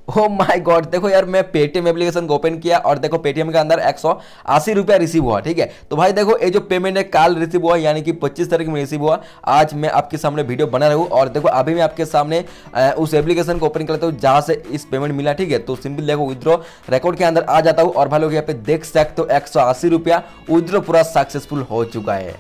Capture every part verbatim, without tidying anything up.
Oh my God, देखो यार मैं पेटीएम एप्लीकेशन को ओपन किया और देखो पेटीएम के अंदर एक सौ अस्सी रुपया रिसीव हुआ। ठीक है, तो भाई देखो ये जो पेमेंट है कल रिसीव हुआ, यानी कि पच्चीस तारीख में रिसीव हुआ। आज मैं आपके सामने वीडियो बना रहा हूँ और देखो अभी मैं आपके सामने उस एप्लीकेशन को ओपन करता हूँ जहाँ से इस पेमेंट मिला। ठीक है, तो सिंपल देखो विद्रो रिकॉर्ड के अंदर आ जाता हूँ और भाई लोग यहाँ पे देख सकते हो एक सौ अस्सी रुपया विद्रो पूरा सक्सेसफुल हो चुका है।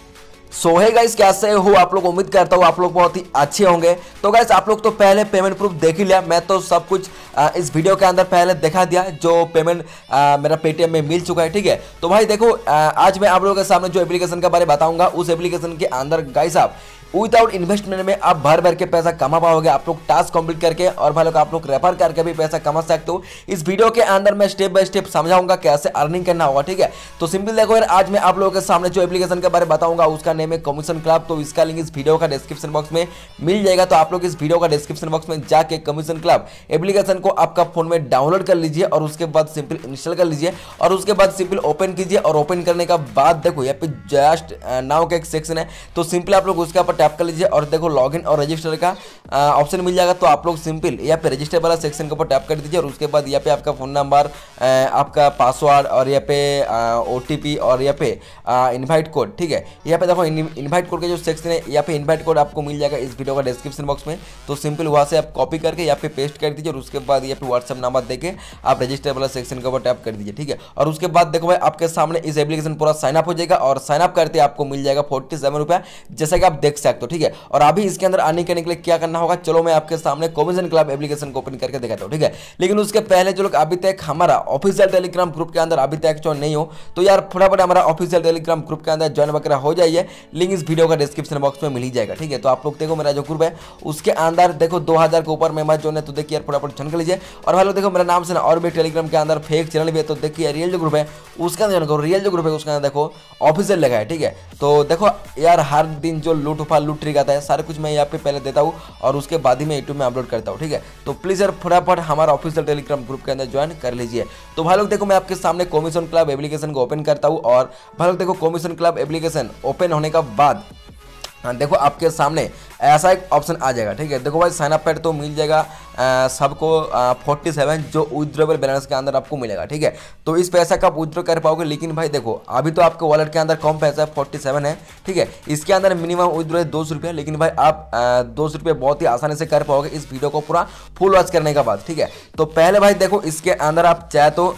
सो है गाइस, कैसे हो आप लोग? उम्मीद करता हूँ आप लोग बहुत ही अच्छे होंगे। तो गाइस आप लोग तो पहले पेमेंट प्रूफ देख ही लिया, मैं तो सब कुछ आ, इस वीडियो के अंदर पहले दिखा दिया जो पेमेंट आ, मेरा पेटीएम में मिल चुका है। ठीक है, तो भाई देखो आ, आज मैं आप लोगों के सामने जो एप्लीकेशन के बारे में बताऊंगा उस एप्लीकेशन के अंदर गाइस आप विदाउट इन्वेस्टमेंट में आप भर भर के पैसा कमा पाओगे। आप लोग टास्क कंप्लीट करके और भाई लोग आप लोग रेफर करके भी पैसा कमा सकते हो। इस वीडियो के अंदर मैं स्टेप बाय स्टेप समझाऊंगा कैसे अर्निंग करना होगा। ठीक है, तो सिंपल देखो यार, आज मैं आप लोगों के सामने जो एप्लीकेशन के बारे में बताऊंगा उसका नेम है कमीशन क्लब। तो इसका लिंक इस वीडियो का डिस्क्रिप्शन बॉक्स में मिल जाएगा। तो आप लोग इस वीडियो का डिस्क्रिप्शन बॉक्स में जाके कमीशन क्लब एप्लीकेशन को आपका फोन में डाउनलोड कर लीजिए और उसके बाद सिंपल इंस्टॉल कर लीजिए और उसके बाद सिंपल ओपन कीजिए। और ओपन करने का बाद देखो यहाँ पे जस्ट नाउ का एक सेक्शन है, तो सिंपल आप लोग उसके ऊपर टैप कर लीजिए और देखो लॉगिन और रजिस्टर का ऑप्शन मिल जाएगा। तो आप लोग सिंपल यहाँ पे रजिस्टर वाला सेक्शन के ऊपर टैप कर दीजिए और उसके बाद यहाँ पे आपका फोन नंबर, आपका पासवर्ड और यहाँ पे ओटीपी और यहाँ पे इनवाइट कोड। ठीक है, यहाँ पे देखो इनवाइट कोड का जो सेक्शन है, यहाँ पे इनवाइट कोड आपको मिल जाएगा इस वीडियो का डिस्क्रिप्शन बॉक्स में। तो सिंपल वहाँ से आप कॉपी करके यहाँ पे पेस्ट कर दीजिए और उसके बाद यहाँ पे व्हाट्सएप नंबर देके आप रजिस्टर वाला सेक्शन के ऊपर टैप कर दीजिए। ठीक है, और उसके बाद देखो भाई आपके सामने इस एप्लीकेशन पूरा साइन अप हो जाएगा और साइन अप करते आपको मिल जाएगा फोर्टी सेवन रुपया, जैसा कि आप देख सकते हो। ठीक है, और अभी इसके अंदर आने करने के लिए क्या करना होगा, चलो मैं आपके सामने कमीशन क्लब एप्लीकेशन को ओपन करके दिखाता हूँ। ठीक है, लेकिन उसके पहले जो लोग अभी तक हमारा ऑफिशियल टेलीग्राम ग्रुप के अंदर अभी तक ज्वाइन नहीं हो तो यार फटाफट हमारा ऑफिशियल टेलीग्राम ग्रुप के अंदर ज्वाइन वगैरह हो जाइए। लिंक इस वीडियो का डिस्क्रिप्शन बॉक्स में मिल ही जाएगा। ठीक है, तो आप लोग देखो मेरा जो ग्रुप है उसके अंदर देखो दो हजार के ऊपर मेंबर जो है, तो देखिए यार फटाफट ज्वाइन कर लीजिए। और भाई लोग देखो मेरा नाम से ना और भी टेलीग्राम के अंदर फेक चैनल भी है, तो देखिए रियल जो ग्रुप है उसके अंदर ज्वाइन करो। रियल जो ग्रुप है उसके अंदर देखो ऑफिशियल लगा है। ठीक है, तो देखो यार हर दिन जो लूट उफा लूट ट्रिक आता है सारा कुछ मैं यहाँ पे पहले देता हूँ और उसके बाद ही मैं यूट्यूब में अपलोड करता हूँ। ठीक है, तो प्लीज यार फटाफट हमारा ऑफिशियल टेलीग्राम ग्रुप के अंदर ज्वाइन कर लीजिए। तो भाई लोग देखो मैं आपके सामने कमीशन क्लब एप्लीकेशन को ओपन करता हूँ और भाई लोग देखो कमीशन क्लब एप्लीकेशन ओपन होने का बाद देखो आपके सामने ऐसा एक ऑप्शन आ जाएगा। ठीक है, देखो भाई साइन अप पैड तो मिल जाएगा सबको फोर्टी सेवन जो विथड्रॉबल बैलेंस के अंदर आपको मिलेगा। ठीक है, तो इस पैसा का आप विथड्रॉ कर पाओगे, लेकिन भाई देखो अभी तो आपके वॉलेट के अंदर कम पैसा है फोर्टी सेवन है। ठीक है, इसके अंदर मिनिमम विथड्रॉ है दो सौ रुपया, लेकिन भाई आप दो सौ रुपये बहुत ही आसानी से कर पाओगे इस वीडियो को पूरा फुल वॉच करने के बाद। ठीक है, तो पहले भाई देखो इसके अंदर आप चाहे तो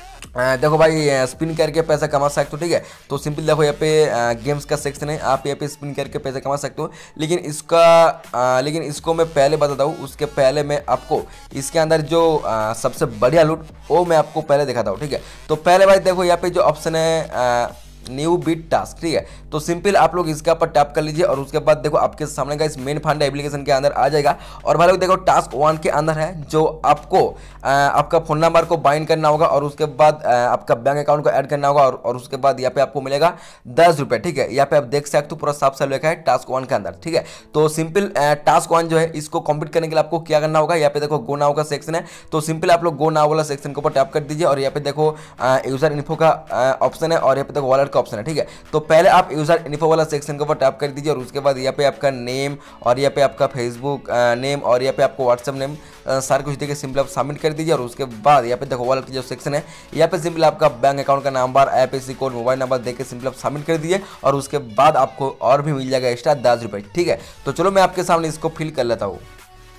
देखो भाई स्पिन करके पैसा कमा सकते हो। ठीक है, तो सिंपल देखो यहाँ पे गेम्स का सेक्शन है, आप यहाँ पे स्पिन करके पैसा कमा सकते हो। लेकिन इसका आ, लेकिन इसको मैं पहले बताता हूँ, उसके पहले मैं आपको इसके अंदर जो आ, सबसे बढ़िया लूट वो मैं आपको पहले दिखाता हूँ। ठीक है, तो पहले भाई देखो यहाँ पे जो ऑप्शन है आ, न्यू बीट टास्क। ठीक है, तो सिंपल आप लोग इसके ऊपर टैप कर लीजिए और उसके बाद देखो आपके सामने का इस मेन फंड एप्लीकेशन के अंदर आ जाएगा। और भाई लोग देखो टास्क वन के अंदर है जो आपको आ, आपका फोन नंबर को बाइंड करना होगा और उसके बाद आ, आपका बैंक अकाउंट को ऐड करना होगा और, और उसके बाद यहाँ पे आपको मिलेगा दस रुपये। ठीक है, यहाँ पे आप देख सकते हो पूरा साफ साफ लिखा है टास्क वन के अंदर। ठीक है, तो सिंपल टास्क वन जो है इसको कंप्लीट करने के लिए आपको क्या करना होगा, यहाँ पे देखो गो नाउ का सेक्शन है, तो सिंपल आप लोग गो नाउ वाला सेक्शन के ऊपर टैप कर दीजिए और यहाँ पे देखो यूजर इन्फो का ऑप्शन है और यहाँ पे देखो वॉलेट ऑप्शन है। ठीक है, तो पहले आप यूजर इन्फो वाला सेक्शन के ऊपर टैप कर दीजिए और उसके बाद यहाँ पे आपका नेम और यहाँ पे आपका फेसबुक नेम और यहाँ पे आपको व्हाट्सएप नेम सारा कुछ देके सिंपल आप सबमिट कर दीजिए। और उसके बाद यहाँ पे देखो वॉलेट की जो सेक्शन है यहाँ पे सिंपल आपका बैंक अकाउंट का number, IFSC code, mobile number देके सिंपल आप सबमिट कर दीजिए और उसके बाद आपको और भी मिल जाएगा एक्स्ट्रा दस रुपये। ठीक है, तो चलो मैं आपके सामने इसको फिल कर लेता हूँ।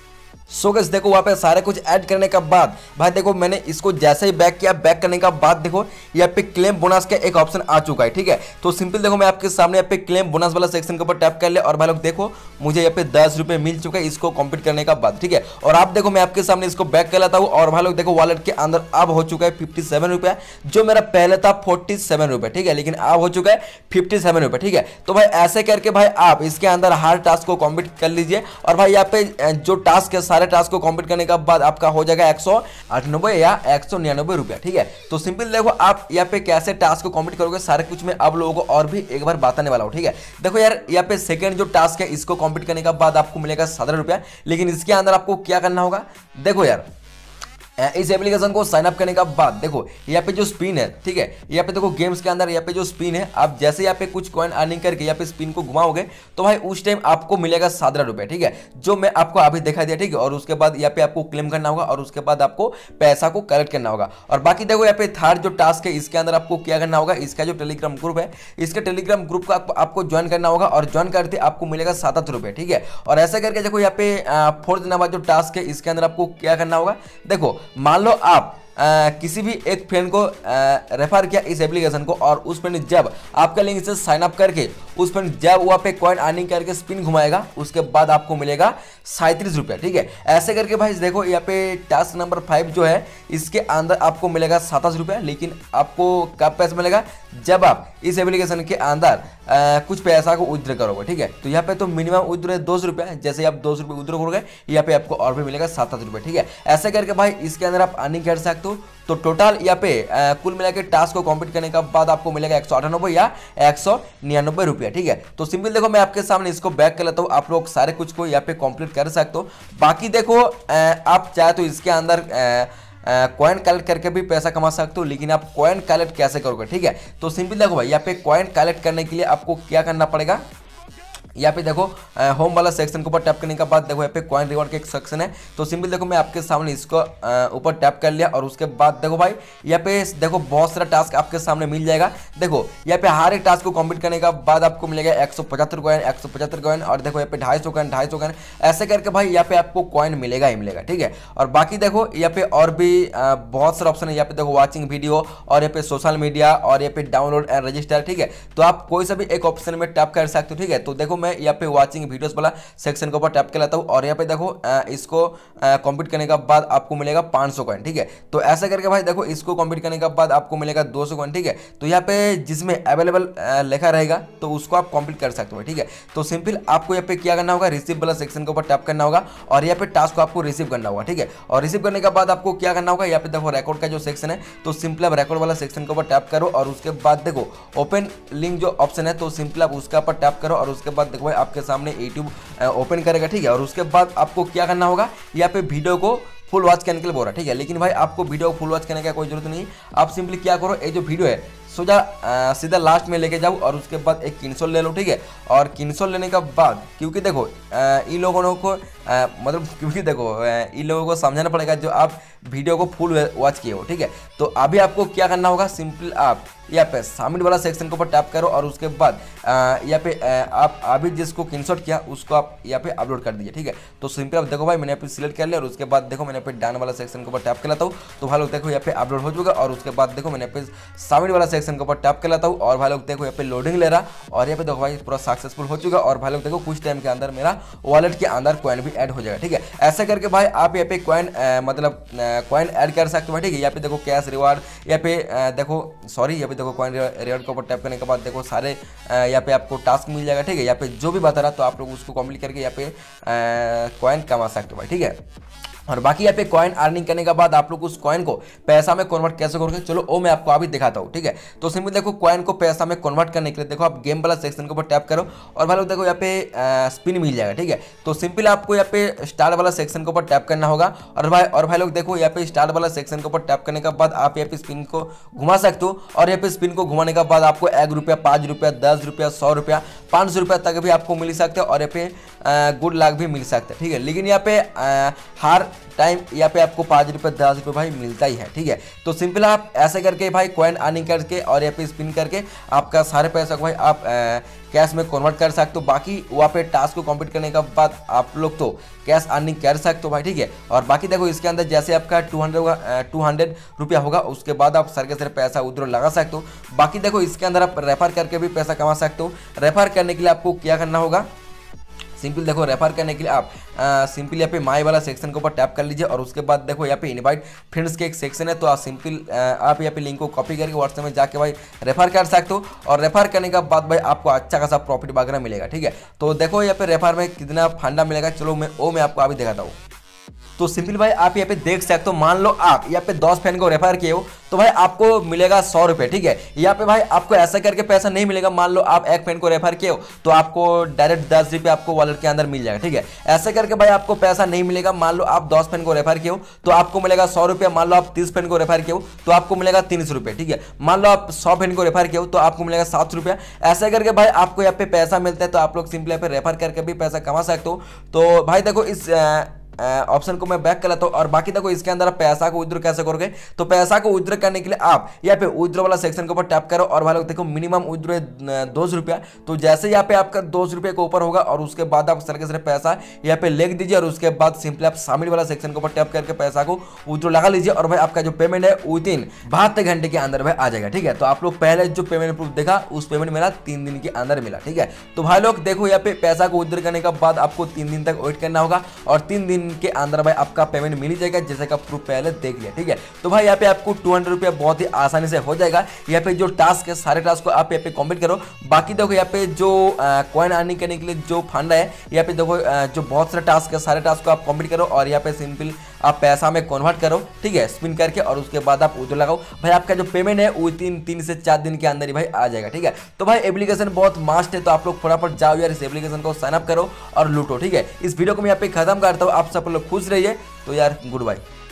सो गाइस देखो वहाँ पे सारे कुछ ऐड करने का बाद भाई देखो मैंने इसको जैसे ही बैक किया, बैक करने का बाद देखो यहाँ पे क्लेम बोनस का एक ऑप्शन आ चुका है। ठीक है, तो सिंपल देखो मैं आपके सामने यहाँ पे क्लेम बोनस वाला सेक्शन के ऊपर टैप कर ले और भाई लोग देखो मुझे यहाँ पे दस रुपये मिल चुका है इसको कंप्लीट करने का बाद। ठीक है, और आप देखो मैं आपके सामने इसको बैक कर लेता हूँ और भाई लोग देखो वॉलेट के अंदर अब हो चुका है फिफ्टी सेवन रुपया, जो मेरा पहले था फोर्टी सेवन रुपये। ठीक है, लेकिन अब हो चुका है फिफ्टी सेवन रुपये। ठीक है, तो भाई ऐसे करके भाई आप इसके अंदर हर टास्क को कंप्लीट कर लीजिए और भाई यहाँ पे जो टास्क है सारे टास्क को कंप्लीट करने के बाद आपका हो जाएगा एक सौ अट्ठानबे या एक सौ निन्यानबे रुपया। ठीक है, तो सिंपल देखो आप यहाँ पे कैसे टास्क को कंप्लीट करोगे सारे कुछ मैं आप लोगों को और भी एक बार बताने वाला हूँ। ठीक है, देखो यार यहाँ पे सेकंड जो टास्क है इसको कंप्लीट करने के बाद आपको मिलेगा सत्रह रुपया, लेकिन इसके अंदर आपको क्या करना होगा, देखो यार इस एप्लीकेशन को साइन अप करने का बाद देखो यहाँ पे जो स्पिन है, ठीक है, यहाँ पे देखो गेम्स के अंदर यहाँ पे जो स्पिन है, आप जैसे यहाँ पे कुछ कॉइन अर्निंग करके यहाँ पे स्पिन को घुमाओगे तो भाई उस टाइम आपको मिलेगा सत्रह रुपए, ठीक है, जो मैं आपको अभी दिखा दिया, ठीक है। और उसके बाद यहाँ पे आपको क्लेम करना होगा और उसके बाद आपको पैसा को कलेक्ट करना होगा। और बाकी देखो यहाँ पे थर्ड जो टास्क है इसके अंदर आपको क्या करना होगा, इसका जो टेलीग्राम ग्रुप है, इसके टेलीग्राम ग्रुप का आपको ज्वाइन करना होगा और ज्वाइन करते आपको मिलेगा सात आठ रुपए, ठीक है। और ऐसा करके देखो यहाँ पे फोर्थ नंबर जो टास्क है इसके अंदर आपको क्या करना होगा, देखो मान लो आप आ, किसी भी एक फ्रेंड को रेफर किया इस एप्लीकेशन को और उस फ्रेंड जब आपका लिंक से साइन अप करके उस फ्रेंड जब वहाँ पे कॉइन अर्निंग करके स्पिन घुमाएगा उसके बाद आपको मिलेगा सैंतीस रुपये, ठीक है। ऐसे करके भाई देखो यहाँ पे टास्क नंबर फाइव जो है इसके अंदर आपको मिलेगा सतासी रुपये, लेकिन आपको कब पैसा मिलेगा, जब आप इस एप्लीकेशन के अंदर आ, कुछ पैसा को विड्रॉ करोगे, ठीक है। तो यहाँ पे तो मिनिमम विड्रॉ है दो सौ रुपये, जैसे आप दो सौ रुपये विड्रॉ करोगे यहाँ पे आपको और भी मिलेगा सतासी रुपये, ठीक है। ऐसे करके भाई इसके अंदर आप अर्निंग कर सकते हो। तो टोटल यहाँ पे आ, कुल मिला के टास्क को कंप्लीट करने के बाद आपको मिलेगा एक सौ अठानब्बे या एक सौ निन्यानबे रुपया, ठीक है। तो सिंपल देखो मैं आपके सामने इसको बैक कर लेता हूँ, आप लोग सारे कुछ को यहाँ पे कंप्लीट कर सकते हो। बाकी देखो आ, आप चाहे तो इसके अंदर कॉइन कलेक्ट करके भी पैसा कमा सकते हो, लेकिन आप कॉइन कलेक्ट कैसे करोगे, ठीक है। तो सिंपल देखो भाई यहाँ पे कॉइन कलेक्ट करने के लिए आपको क्या करना पड़ेगा, यहाँ पे देखो होम वाला सेक्शन के ऊपर टैप करने के बाद देखो यहाँ पे कॉइन रिवॉर्ड का एक सेक्शन है। तो सिंपल देखो मैं आपके सामने इसको ऊपर टैप कर लिया और उसके बाद देखो भाई यहाँ पे देखो बहुत सारा टास्क आपके सामने मिल जाएगा। देखो यहाँ पे हर एक टास्क को कंप्लीट करने के बाद आपको मिलेगा एक सौ पचहत्तर कॉइन, एक सौ पचहत्तर कॉइन, और देखो यहाँ पे ढाई सौ कॉइन, ढाई सौ कॉइन, ऐसे करके भाई यहाँ पे आपको कॉइन मिलेगा ही मिलेगा, ठीक है। और बाकी देखो यहाँ पे और भी बहुत सारे ऑप्शन है, यहाँ पे देखो वॉचिंग वीडियो और यहाँ पे सोशल मीडिया और यहाँ पे डाउनलोड एंड रजिस्टर, ठीक है। तो आप कोई सा भी एक ऑप्शन में टैप कर सकते हो, ठीक है। तो देखो मैं यहाँ पे वाचिंग वीडियोस वाला सेक्शन के ऊपर टैप कर लेता हूँ और यहाँ पे देखो इसको कंप्लीट करने के बाद आपको मिलेगा पाँच सौ कॉइन, ठीक है। तो ऐसा करके भाई देखो इसको कंप्लीट करने के बाद आपको मिलेगा दो सौ कॉइन, ठीक है। तो यहाँ पे जिसमें अवेलेबल लिखा रहेगा तो उसको आप कंप्लीट कर सकते हो, ठीक है। तो सिंपल आपको यहाँ पे क्या करना होगा, रिसीव वाला सेक्शन के ऊपर टैप करना होगा और यहाँ पे टास्क को आपको रिसीव करना होगा, ठीक है। और रिसीव करने के बाद आपको क्या करना होगा, यहाँ पे देखो रिकॉर्ड का जो सेक्शन है तो सिंपल आप रिकॉर्ड वाला सेक्शन के ऊपर टैप करो और उसके बाद देखो ओपन लिंक जो ऑप्शन है तो सिंपल आप उसके ऊपर टैप करो और उसके बाद देखो भाई आपके सामने यूट्यूब ओपन करेगा, ठीक है। और उसके बाद आपको क्या करना होगा, यहाँ पे वीडियो को फुल वॉच करने के लिए बोल रहा है, ठीक है। लेकिन भाई आपको वीडियो को फुल वॉच करने का कोई जरूरत नहीं, आप सिंपली क्या करो, ये जो वीडियो है सोजा सीधा लास्ट में लेके जाओ और उसके बाद एक किनसोल ले लो, ठीक है। और किनसोल लेने के बाद क्योंकि देखो इन लोगों को आ, मतलब क्योंकि देखो इन लोगों को समझाना पड़ेगा जो आप वीडियो को फुल वॉच किए हो, ठीक है। तो अभी आपको क्या करना होगा, सिंपल आप यहाँ पे सबमिट वाला सेक्शन के ऊपर टैप करो और उसके बाद यहाँ पे आ, आप अभी जिसको स्क्रीनशॉट किया उसको आप यहाँ पे अपलोड कर दीजिए, ठीक है। तो सिंपल आप देखो भाई मैंने यहाँ पे सिलेक्ट कर लिया और उसके बाद देखो मैंने यहाँ पे डन वाला सेक्शन के ऊपर टैप कर लेता हूँ तो भाई लोग देखो यहाँ पे अपलोड हो चुका और उसके बाद देखो मैंने यहाँ पे सबमिट वाला सेक्शन के ऊपर टैप कर लेता हूँ और भाई लोग देखो यहाँ पे लोडिंग ले रहा और यहाँ पे देखो भाई पूरा सक्सेसफुल हो चुका और भाई लोग देखो कुछ टाइम के अंदर मेरा वॉलेट के अंदर कॉइन भी ऐड हो जाएगा, ठीक है। ऐसा करके भाई आप यहाँ पे कॉइन मतलब कॉइन ऐड कर सकते हो, ठीक है। यहाँ पे देखो कैश रिवार्ड, यहाँ पे देखो सॉरी यहाँ पे देखो कॉइन रिवार्ड के ऊपर टैप करने के बाद देखो सारे यहाँ पे आपको टास्क मिल जाएगा, ठीक है। यहाँ पे जो भी बता रहा तो आप लोग उसको कंप्लीट करके यहाँ पे कॉइन कमा सकते हो भाई, ठीक है। और बाकी यहाँ पे कॉइन अर्निंग करने के बाद आप लोग उस कॉइन को पैसा में कन्वर्ट कैसे करोगे, चलो वो मैं आपको अभी दिखाता हूँ, ठीक है। तो सिंपल देखो कॉइन को पैसा में कन्वर्ट करने के लिए देखो आप गेम वाला सेक्शन के ऊपर टैप करो और भाई लोग देखो यहाँ पे स्पिन मिल जाएगा, ठीक है। तो सिंपल आपको यहाँ पे स्टार वाला सेक्शन के ऊपर टैप करना होगा और भाई और भाई लोग देखो यहाँ पे स्टार वाला सेक्शन के ऊपर टैप करने के बाद आप यहाँ पे स्पिन को घुमा सकते हो और यहाँ पे स्पिन को घुमाने के बाद आपको एक रुपया, पाँच रुपया, दस रुपया, सौ रुपया, पाँच सौ रुपया तक भी आपको मिल सकते हैं और यहाँ पे गुड लाख भी मिल सकते हैं, ठीक है। लेकिन यहाँ पे हर टाइम यहाँ पे आपको पाँच रुपये दस रुपये भाई मिलता ही है, ठीक है। तो सिंपल आप ऐसे करके भाई कॉइन अर्निंग करके और यहाँ पे स्पिन करके आपका सारे पैसा को भाई आप कैश में कन्वर्ट कर सकते हो। बाकी वहाँ पे टास्क को कंप्लीट करने के बाद आप लोग तो कैश अर्निंग कर सकते हो भाई, ठीक है। और बाकी देखो इसके अंदर जैसे आपका टू हंड्रेड होगा टू हंड्रेड रुपया होगा उसके बाद आप सर के सर पैसा उधर लगा सकते हो। बाकी देखो इसके अंदर आप रेफर करके भी पैसा कमा सकते हो। रेफर करने के लिए आपको क्या करना होगा, सिंपल देखो रेफर करने के लिए आप सिंपल यहाँ पे माई वाला सेक्शन के ऊपर टैप कर लीजिए और उसके बाद देखो यहाँ पे इनवाइट फ्रेंड्स के एक सेक्शन है तो आप सिंपल आप यहाँ पे लिंक को कॉपी करके व्हाट्सएप में जाके भाई रेफर कर सकते हो और रेफर करने के बाद भाई आपको अच्छा खासा प्रॉफिट वगैरह मिलेगा, ठीक है। तो देखो यहाँ पे रेफर में कितना फंडा मिलेगा, चलो मैं वो मैं आपको अभी दिखाता हूँ। तो सिंपल भाई आप यहाँ पे देख सकते हो, मान लो आप यहाँ पे दस फ्रेंड को रेफर किए हो तो भाई आपको मिलेगा सौ रुपए, ठीक है। यहाँ पे भाई आपको ऐसा करके पैसा नहीं मिलेगा, मान लो आप एक फ्रेंड को रेफर किए हो तो आपको डायरेक्ट दस रुपये आपको वॉलेट के अंदर मिल जाएगा, ठीक है। ऐसे करके भाई आपको पैसा नहीं मिलेगा, मान लो आप दस फ्रेंड को रेफर किए हो तो आपको मिलेगा सौ रुपया, मान लो आप तीस फ्रेंड को रेफर किए हो तो आपको मिलेगा तीन सौ रुपये, ठीक है। मान लो आप सौ फ्रेंड को रेफर किए हो तो आपको मिलेगा सात सौ रुपया। ऐसे करके भाई आपको यहाँ पे पैसा मिलता है, तो आप लोग सिंपली यहाँ पे रेफर करके भी पैसा कमा सकते हो। तो भाई देखो इस ऑप्शन को मैं बैक कर लेता हूं। और बाकी देखो इसके अंदर आप पैसा को विड्रॉ कैसे करोगे, तो पैसा को विड्रॉ करने के लिए आप यहाँ पे विड्रॉ वाला सेक्शन के ऊपर टैप करो और भाई लोग देखो मिनिमम विड्रॉ है दो सौ रुपया। तो जैसे यहाँ पे आपका दो सौ रुपये के ऊपर होगा और उसके बाद आप सिर्फ सिर्फ पैसा यहाँ पे लिख दीजिए और उसके बाद सिंपली आप सबमिट वाला सेक्शन के ऊपर टैप करके पैसा को विड्रॉ लगा लीजिए और भाई आपका जो पेमेंट है विद इन बहत्तर घंटे के अंदर भाई आ जाएगा, ठीक है। तो आप लोग पहले जो पेमेंट प्रूफ देखा उस पेमेंट मेरा तीन दिन के अंदर मिला, ठीक है। तो भाई लोग देखो यहाँ पे पैसा को विड्रॉ करने के बाद आपको तीन दिन तक वेट करना होगा और तीन दिन के अंदर भाई आपका पेमेंट मिल जाएगा, जैसे का प्रूफ पहले देख लिया, ठीक है। तो भाई यहाँ पे आपको टू हंड्रेड रुपया बहुत ही आसानी से हो जाएगा। यहाँ पे जो टास्क है सारे टास्क को आप यहाँ पे कंप्लीट करो। बाकी देखो यहाँ पे जो कॉइन अर्निंग करने के लिए जो फंड है यहाँ पे देखो आ, जो बहुत सारे टास्क है सारे टास्क को आप कंप्लीट करो और यहाँ पे सिंपल आप पैसा में कन्वर्ट करो, ठीक है, स्पिन करके और उसके बाद आप विड्रॉ लगाओ। भाई आपका जो पेमेंट है वो तीन तीन से चार दिन के अंदर ही भाई आ जाएगा, ठीक है। तो भाई एप्लीकेशन बहुत मस्त है, तो आप लोग फटाफट जाओ यार इस एप्लीकेशन को साइन अप करो और लूटो, ठीक है। इस वीडियो को मैं यहाँ पे खत्म करता हूँ, आप सब लोग खुश रहिए। तो यार गुड बाय।